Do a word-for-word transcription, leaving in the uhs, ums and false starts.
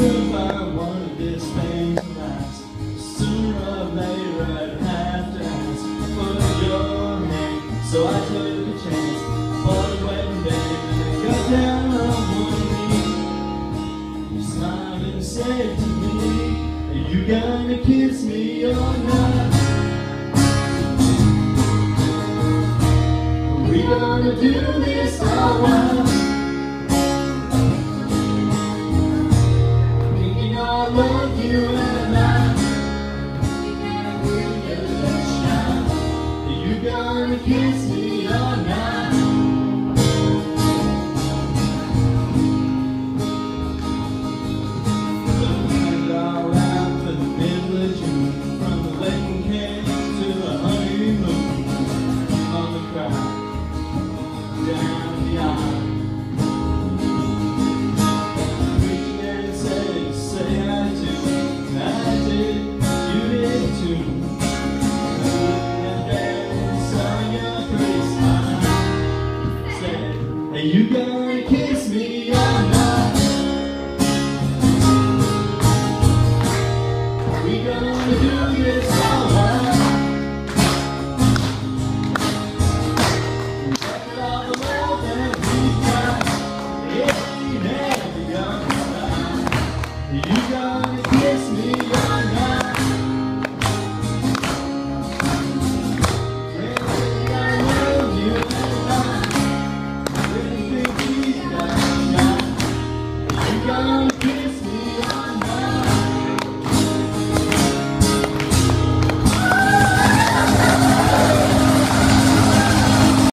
if I wanted this thing to last. Sooner or later I'd have to ask for your hand. So I took a chance, bought a wedding band, and got down on one knee. You smiled and said to me, are you gonna kiss me or not? Are we gonna do this or what? Thinking I love you and I will get a shot. Are you gonna kiss me or not? So we went all out for the middle of June, from the wedding cake to the honeymoon, on the crowd down the aisle. Reaching and said, say I do, I did, you did too. And then saw your pretty smile, said, hey, you got